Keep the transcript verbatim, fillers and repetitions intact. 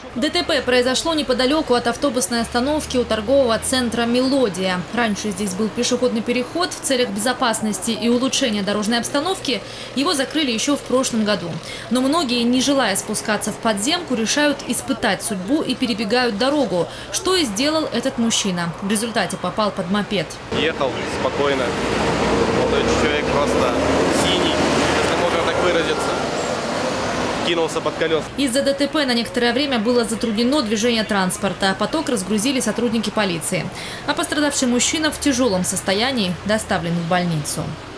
ДТП произошло неподалеку от автобусной остановки у торгового центра «Мелодия». Раньше здесь был пешеходный переход. В целях безопасности и улучшения дорожной обстановки его закрыли еще в прошлом году. Но многие, не желая спускаться в подземку, решают испытать судьбу и перебегают дорогу, что и сделал этот мужчина. В результате попал под мопед. Ехал спокойно. Молодой человек просто синий, если можно так выразиться. Кинулся под колеса. Из-за ДТП на некоторое время было затруднено движение транспорта. Поток разгрузили сотрудники полиции. А пострадавший мужчина в тяжелом состоянии доставлен в больницу.